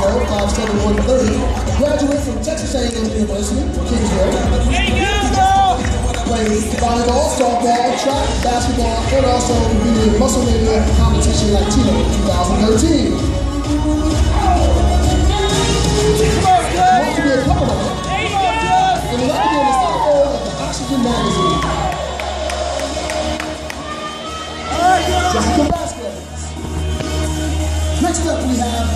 Joe, 5'7", 130. Graduate from Texas A&M University, Kingsville. Played volleyball, softball, track, basketball, and also competed in muscle media competition Latino 2013. Wants to be a cover model. And would like to be on the cover of the Oxygen magazine. Jessica Vasquez. Next up we have